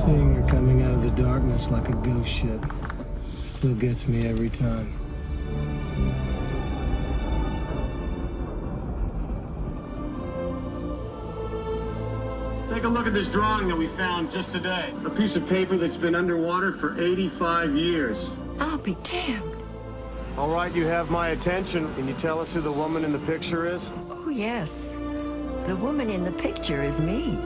Seeing her coming out of the darkness like a ghost ship still gets me every time. Take a look at this drawing that we found just today. A piece of paper that's been underwater for 85 years. I'll be damned. All right, you have my attention. Can you tell us who the woman in the picture is? Oh, yes. The woman in the picture is me.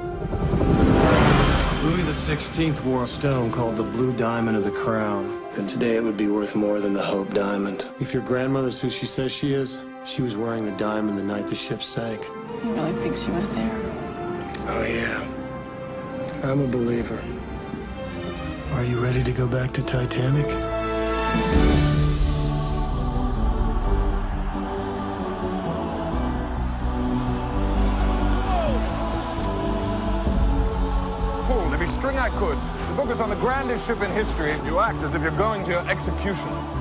Louis XVI wore a stone called the Blue Diamond of the Crown. And today it would be worth more than the Hope Diamond. If your grandmother's who she says she is, she was wearing the diamond the night the ship sank. You really think she was there? Oh, yeah. I'm a believer. Are you ready to go back to Titanic? Pulled every string I could. The book is on the grandest ship in history. You act as if you're going to your execution.